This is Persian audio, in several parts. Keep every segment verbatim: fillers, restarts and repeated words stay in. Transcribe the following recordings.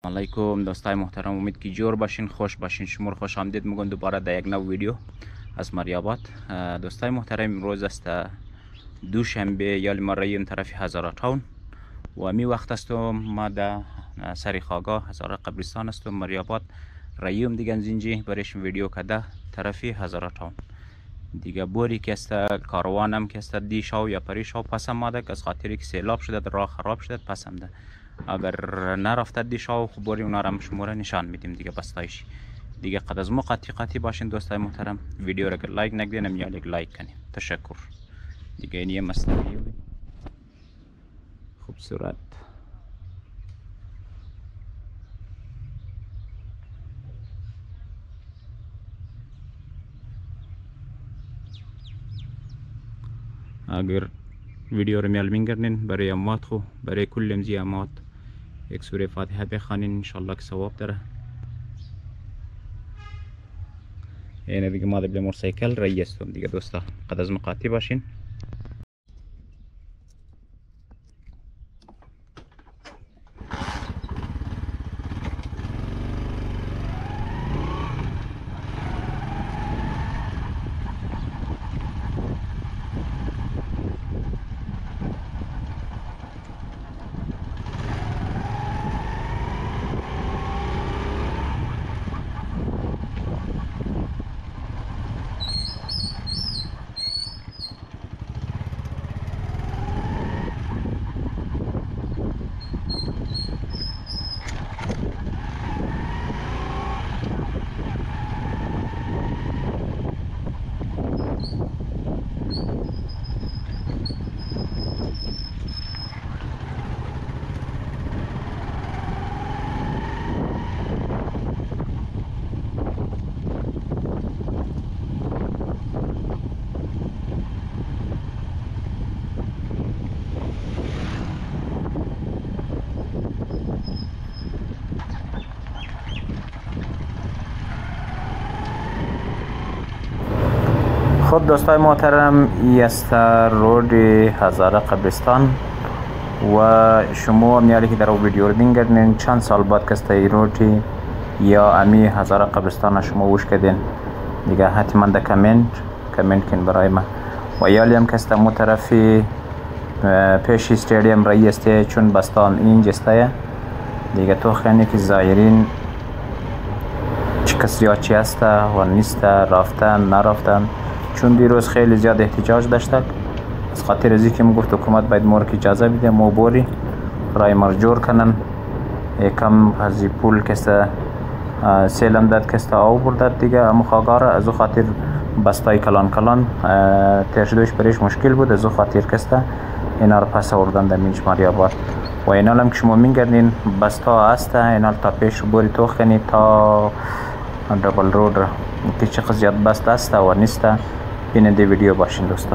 سلام علیکم دوستای محترم، امید که جور باشین، خوش باشین. شما خوش آمدید میگم دوباره در یک نو ویدیو از مریاباد. دوستای محترم، امروز است دوشنبه یال ما ریم طرف هزاره تاون و می وقت است ما در سری خاگاه هزاره قبرستان است مریاباد ریم دیگه زنجی برایش ویدیو کده طرف هزاره تاون دیگه. بوری که است کاروانم که است دی شاو یا پری شاو پسم ماده که از خاطری که سیلاب شده راه خراب شده پسم ده. اگر نرفته دی شاو خب بوری اونا را شماره نشان میدیم دیگه بستایش دیگه. قد از ما قطعی قطعی باشین دوستای محترم. ویدیو را که لایک نگدین یا لایک کنین. تشکر دیگه. اینیه مصنوعی خوب صورت اگر ویدیو رو میال میگردین برای اموات خو برای کل امزی اموات یک سوره فاتحه بخوانین انشالله که ثواب داره. اینه دیگه ما در موتورسیکل رایی هستم دیگه دوستا. قد از مقاطی باشین. خب دوستای محترم، این است رود هزاره قبرستان و شما میالی که در ویدیو رو بینگردین چند سال بعد که این رود یا امی هزاره قبرستان شما وش کردین دیگه حتما در کامنت کامنت کن برای ما. و یالی هم که مو طرفی پیش استادیوم رئیسته چون بستان اینج است دیگه. تو خیلی که زایرین چه کسی ها چی هست و نیست رفتن نرفتن چون دیروز خیلی زیاد احتجاج داشتک. از خاطر ازی که میگفت حکومت باید ما که اجازه بده ما بوری رای مرجور کنن یکم از پول کسته سیلم داد کسته آو بردد دیگه. اما خواگاره از او خاطر بستای کلان کلان ترشدوش بریش مشکل بود. از او خاطر کسته اینا رو پس آوردن در منج مریاباد. و اینا هم که شما میگردین بستا هست اینا تا پیش بوری توخ کنید تا دبل رود را که چقدر زیاد بست است و نیست. بیننده ویدیو باشین دوستا.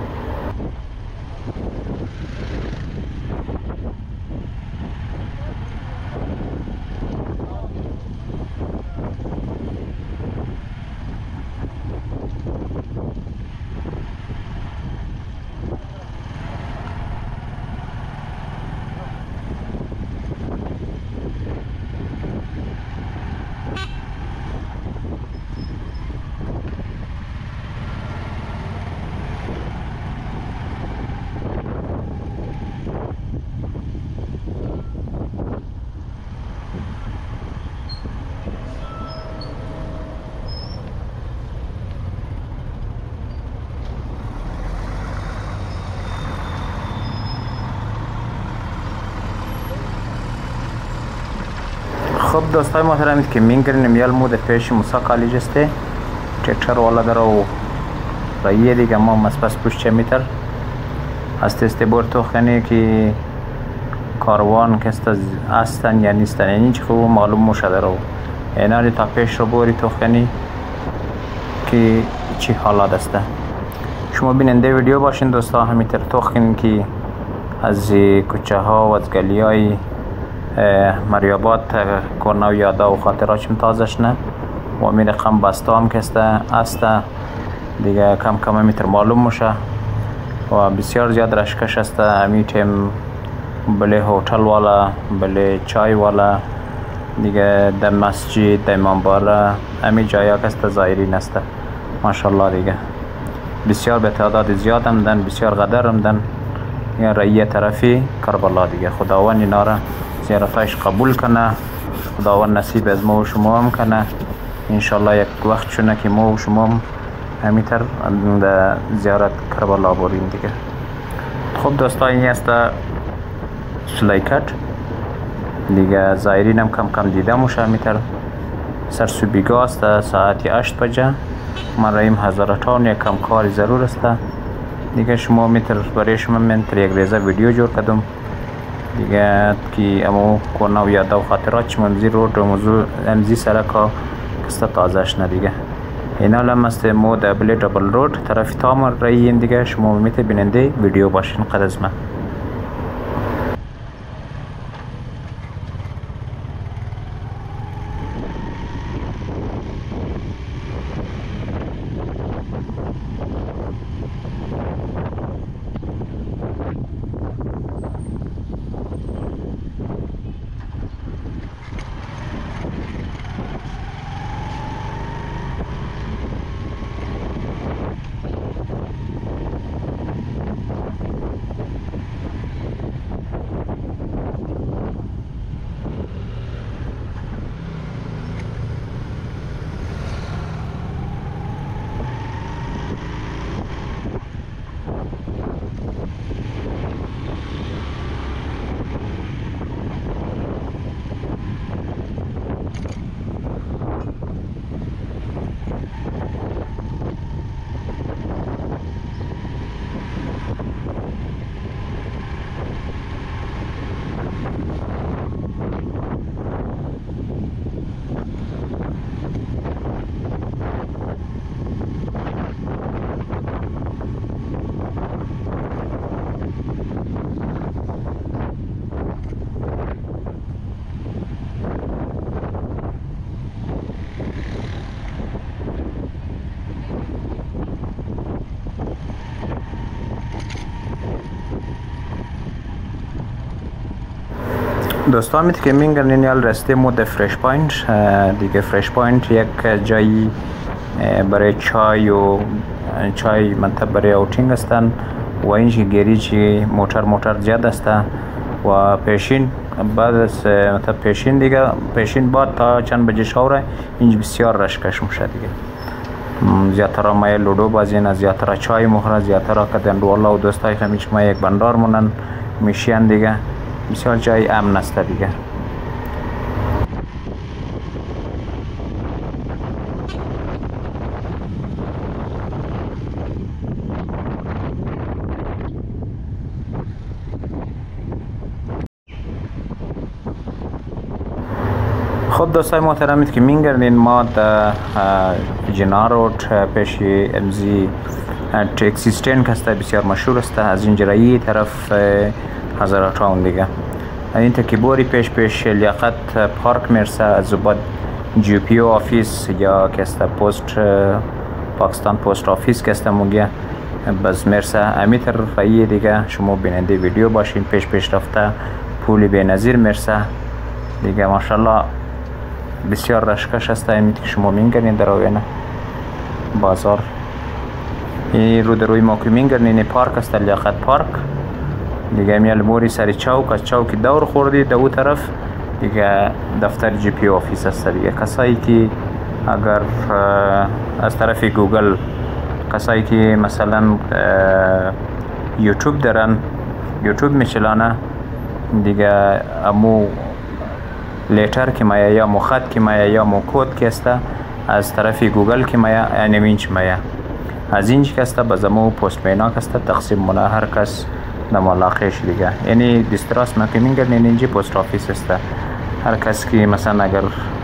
خب دوستای محترم که میگردیم میال مود پیش موسی کالج است. ترکتر والا در و رایه دیگه ما مسپس پوش چه میتر است است بور تو خنی که کاروان که است هستن یا نیستن یعنی چه خوب معلوم مشده رو اینا تا پیش رو بوری تو خنی که چی حالات است. شما بیننده ویدیو باشین دوستا. همینطور تو خنی که از کوچه ها و از گلی های مریاباد کنه و یادا و خاطراتشم تازش نه و می رقم بستا هم کسته است دیگه کم کم میتر معلوم میشه و بسیار زیاد رشکش است. امی تیم بله هتل والا بله چای والا دیگه در مسجد در امام بالا همین جایا که زائرین است ماشاءالله دیگه بسیار به تعداد زیاد هم دن بسیار قدر هم دن یا رأی طرفی کربلا دیگه خداوند اینا را زیارتش قبول کنه خداوند نصیب از ما و شما هم کنه انشالله یک وقت چونه که ما و شما هم همیتر زیارت کربلا بریم دیگه. خب دوستا این است سلیکت دیگه زائرین هم کم کم دیده موشه همیتر سرسوبیگاه است ساعت هشت بجه من رایم هزارتان یک کم کاری ضرور است دیگه شما میتر برای شما من تر یک ریزه ویدیو جور کردم دیگه که امو کنه و یاد و خاطرات چه ممزی رو موضوع امزی سرکا کستا تازهش نه دیگه اینا لم است مو دبل دبل رود طرف تامر راییم دیگه شما میتر بیننده ویدیو باشین قد از من. دوستان میت که میگن این راسته مود فرش پوینت دیگه فرش پوینت یک جایی برای چای و چای منطقه برای اوتینگ هستن و اینجا گریجی موتر موتر زیاد است و پیشین بعد از مثلا پیشین دیگه پیشین بعد تا چند بجه شوره اینجا بسیار رشکش میشه دیگه زیادتر ما لودو بازی نه زیادتر چای مخره زیادتر کدن والله و دوستای همیشه ما یک بندار مونن میشین دیگه بسیار جای امن است دیگه. خب دوستای محترمید که میگردین ما در جنا رود پیش امزی تاکسی استند که بسیار مشهور است از این جرایی طرف هزار تاون دیگه این تکیبوری پیش پیش لیاقت پارک میرسه از بعد جی پی او آفیس یا که است پست پاکستان پست آفیس که است موگه باز میرسه امیتر رایی دیگه شما بیننده ویدیو باشین پیش پیش رفته پولی بینظیر میرسه دیگه ماشاءالله بسیار رشکش است امیت که شما میگردین در اوینه بازار این رو در روی ما که میگردین پارک است لیاقت پارک دیگه میال موری سری چوک از چوک دور خوردی دو او طرف دیگه دفتر جی پی آفیس است دیگه کسایی که اگر از طرف گوگل کسایی که مثلا یوتیوب دارن یوتیوب میچلانه دیگه امو لیتر که مایا یا مخط که مایا یا مکود که است از طرف گوگل که مایا انیمینچ مایا از اینج که است بازمو پست مینا که است تقسیم منا هر کس نمالاقیش دیگه یعنی دیستراس ما که میگردن اینجا پست آفیس است هر کس که مثلا اگر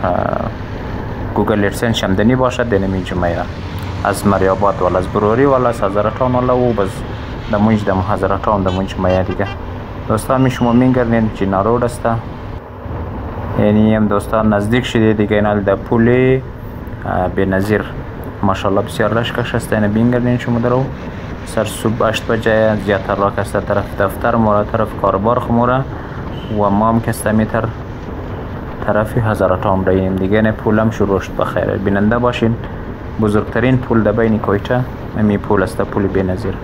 گوگل ادسنس شمدنی باشد دنمی جمعه از مریابات ولا از بروری ولا از هزارتان ولا و بز دمونج دم هزارتان دمونج مایه دیگه دوستان می شما میگردین جنا رود است یعنی هم دوستان نزدیک شده دیگه اینال در پول بینظیر ماشاءالله بسیار رشکش است اینه بینگردین شما درو سر صبح هشت بجه زیادتر را کسته طرف دفتر مورا طرف کاربار خموره و ما هم کسته میتر طرف هزارات عمریم دیگه. نه پولم شروع شد بخیر. بیننده باشین. بزرگترین پول در بین کویته همین پول است، پول بی‌نظیر.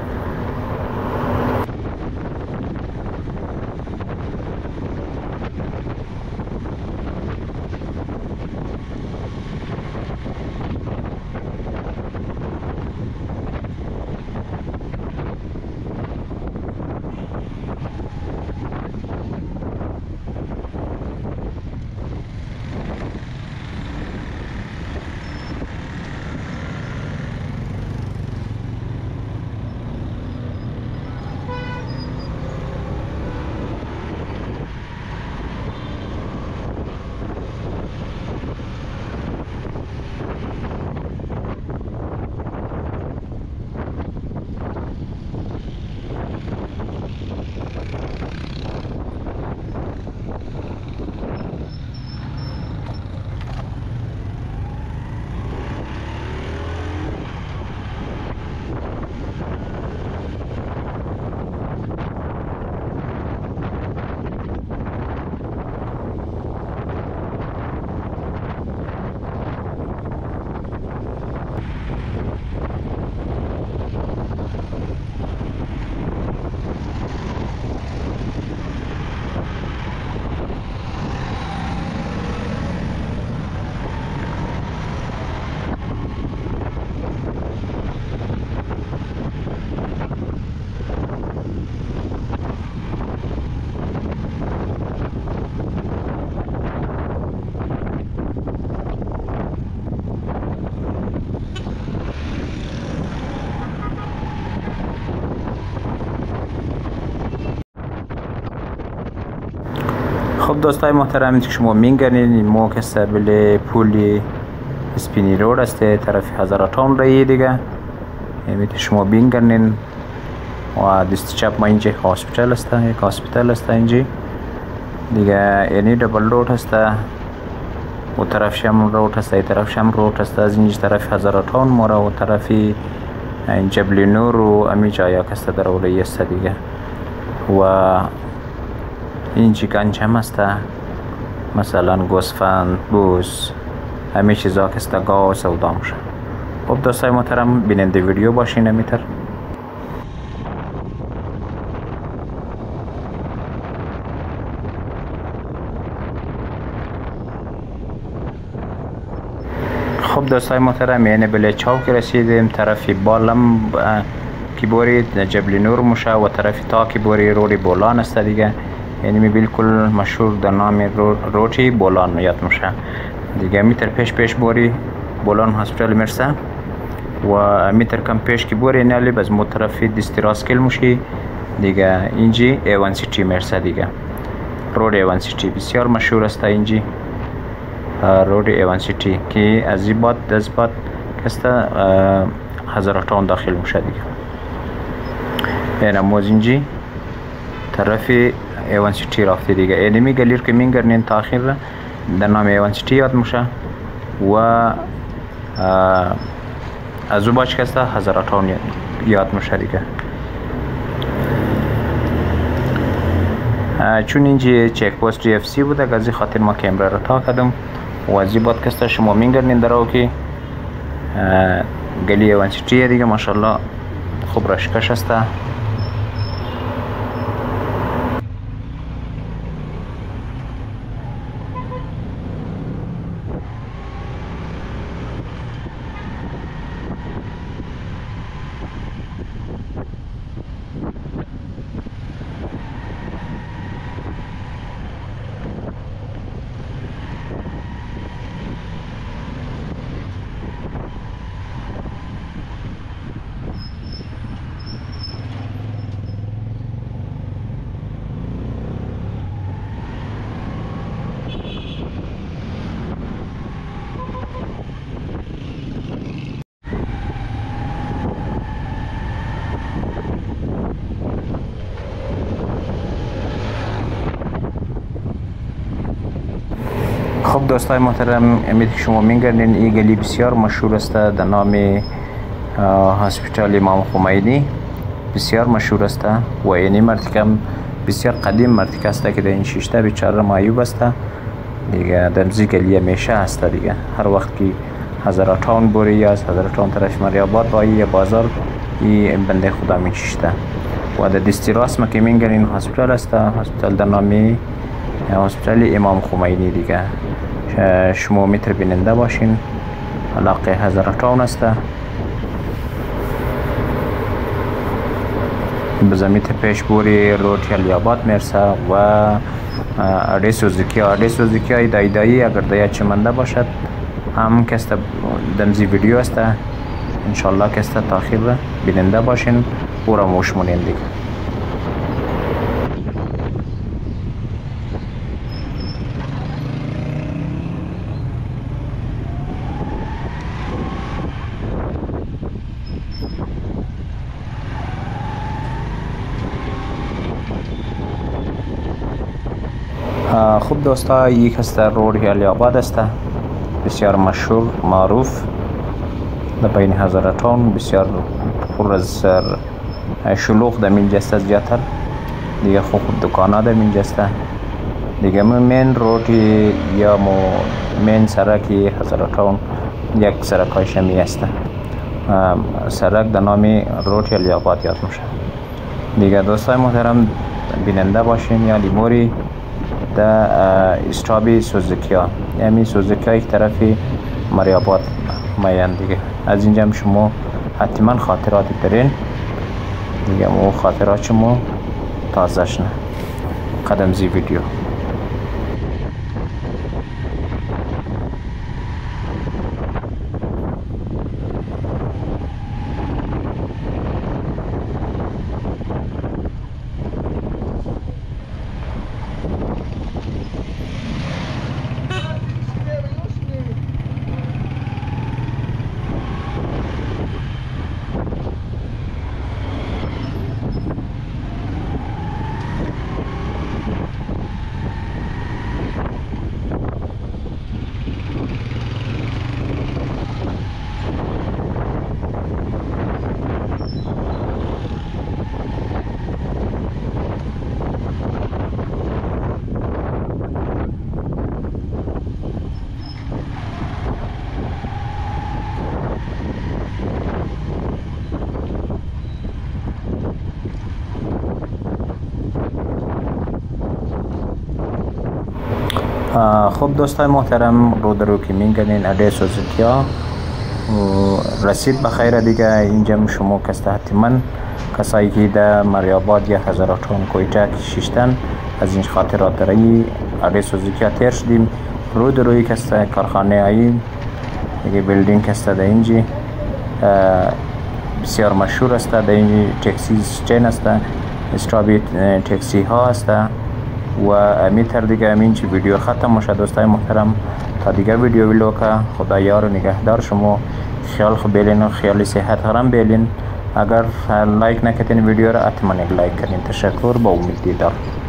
خب دوستای محترم که شما می‌گنین این مو که سبیل پولی اسپینی رود است طرف هزارات عمره دیگه. میتونید شما بینگرنین و دست چپ ما اینجا هاسپیتال است، یک هاسپیتال است اینجا دیگه. یعنی دبل رود است و طرف شم رود است، ای طرف شم رود است. از اینجا طرف هزارات عمر مورا و طرف این جبل نور و امی جایا کست در اولی است دیگه. و اینجا گنجم است، مثلا گوسفند، بوز، همه چیزا که است گاو سودا میشه. خب دوستای محترم بیننده ویدیو باشین. امیتر خب دوستای محترم یعنی بله چاو که رسیدیم طرف بالم کی بوری جبل نور میشه و طرف تا کی بوری روی بولان است دیگه. یعنی می بالکل مشهور در نام رو روتی بولان یاد میشه دیگه. میتر پیش پیش بوری بولان هاسپیتال میرسه و میتر کم پیش کی بوری نالی باز مو طرف دیستراس کل میشه دیگه. اینجی ایوان سیتی میرسه دیگه. رود ایوان سیتی بسیار مشهور است اینجی. رود ایوان سیتی که از این بعد از بعد کسته هزارات عمر داخل میشه دیگه. یعنی موز اینجی طرف ایوان سیتی رفته دیگه. اینمی گلیر که میگرنین تاخیر در نام ایوان سیتی یاد میشه و از او باش کسته هزارات عمر یاد میشه دیگه. چون اینجا چک پوست جی اف سی بوده از این خاطر ما کامرا را تا کردم و از این بعد کسته شما میگرنین در او که گلی ایوان سیتی دیگه. ماشاءالله خوب رشکش است. خب دوستای محترم امید که شما میگردین این گلی بسیار مشهور است در نام هاسپیتال امام خمینی. بسیار مشهور است و این مرتکه بسیار قدیم مرتکه است که در این شیشته بیچاره معیوب است دیگه دمزی گلی همیشه هست دیگه. هر وقت که هزار تاون بوری یا از هزار تاون طرف مریاباد بایی یا بازار این بنده خدا میچشته و در دستی راست ما که میگن این هسپیتال است، هسپیتال در نامی هسپیتال امام خمینی دیگه. شما میتر بیننده باشین. علاقه هزار تاون است. بزمیت پیش بوری روت یلیاباد میرسه و اده سوزوکی اده سوزوکی های دایی دایی اگر دایی چمنده باشد هم کسته دمزی ویدیو است. انشالله کسته تاخیر بیننده باشین او را موشمونین دیگه. خوب دوستا، یک است رود یلیاباد است، بسیار مشهور معروف در بین هزار تاون، بسیار پر از شلوغ در اینجا است زیادتر دیگه. خوب دکانا در اینجا است دیگه. مین رود یا مو مین سرک هزار تاون یک سرک های شمی است. سرک در نام رود یلیاباد یاد میشه دیگه. دوستای محترم بیننده باشین یا لیموری در استابی سوزوکیا، یعنی سوزوکیا یک طرفی مریاباد میان دیگه. از اینجا هم شما حتما خاطراتی دارین دیگه. مو خاطرات شما تازه شنه قدم زی ویدیو. خب دوستای محترم، رو درو که میگنین اده سوزوکیا رسید بخیر دیگه. اینجا شما کسته حتما کسایی که در مریاباد یا هزار تاون کویتا کشیشتن از این خاطرات داری اده سوزوکیا تیر شدیم. رو دروی کسته کارخانه ای دیگه، بیلدینگ کسته در اینجی بسیار مشهور است. در اینجی تکسی چین است، استرابی تکسی ها است و امیتر دیگه. امین چی ویدیو ختم میشه دوستای محترم. تا دیگه ویدیو ویلو که خدا یار و نگهدار شما. خیال خوب بیلین و خیالی صحت هرم بیلین. اگر لایک نکردین ویدیو را حتما لایک کنین. تشکر، با امید دیدار.